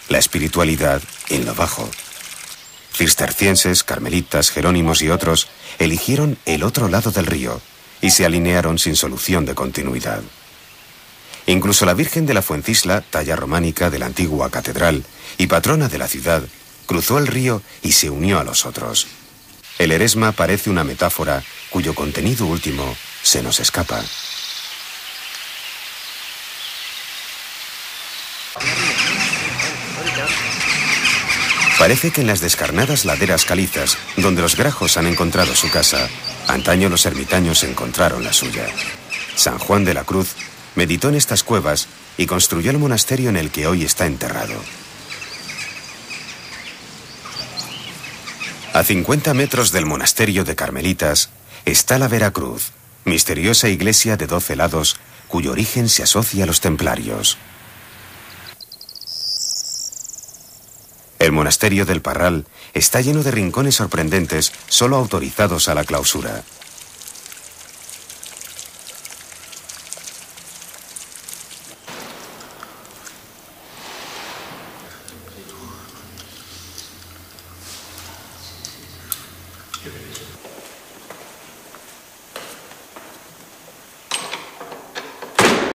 la espiritualidad en lo bajo. Cistercienses, carmelitas, jerónimos y otros eligieron el otro lado del río y se alinearon sin solución de continuidad. Incluso la Virgen de la Fuencisla, talla románica de la antigua catedral y patrona de la ciudad, cruzó el río y se unió a los otros. El Eresma parece una metáfora cuyo contenido último se nos escapa. Parece que en las descarnadas laderas calizas, donde los grajos han encontrado su casa, antaño los ermitaños encontraron la suya. San Juan de la Cruz meditó en estas cuevas y construyó el monasterio en el que hoy está enterrado. A 50 metros del monasterio de Carmelitas está la Veracruz, misteriosa iglesia de 12 lados cuyo origen se asocia a los templarios. El monasterio del Parral está lleno de rincones sorprendentes, solo autorizados a la clausura.